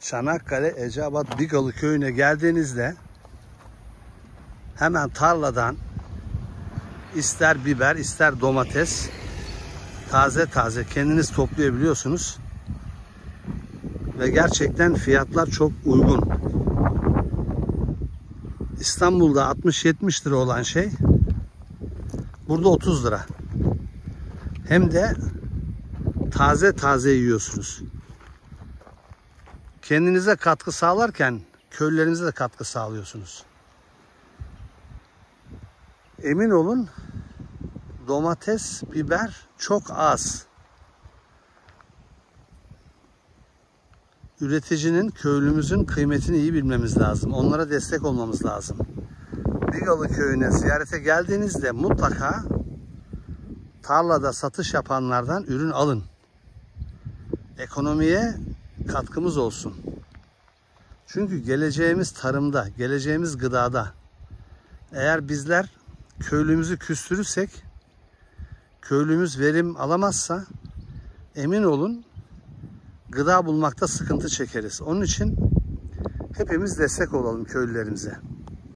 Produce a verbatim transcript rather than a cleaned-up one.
Çanakkale Eceabat Bigalı köyüne geldiğinizde hemen tarladan ister biber ister domates taze taze kendiniz toplayabiliyorsunuz. Ve gerçekten fiyatlar çok uygun. İstanbul'da altmış yetmiş lira olan şey burada otuz lira. Hem de taze taze yiyorsunuz. Kendinize katkı sağlarken köylülerinize de katkı sağlıyorsunuz. Emin olun, domates, biber çok az. Üreticinin, köylümüzün kıymetini iyi bilmemiz lazım. Onlara destek olmamız lazım. Bigalı köyüne ziyarete geldiğinizde mutlaka tarlada satış yapanlardan ürün alın. Ekonomiye katkımız olsun. Çünkü geleceğimiz tarımda, geleceğimiz gıdada. Eğer bizler köylümüzü küstürürsek, köylümüz verim alamazsa emin olun gıda bulmakta sıkıntı çekeriz. Onun için hepimiz destek olalım köylülerimize.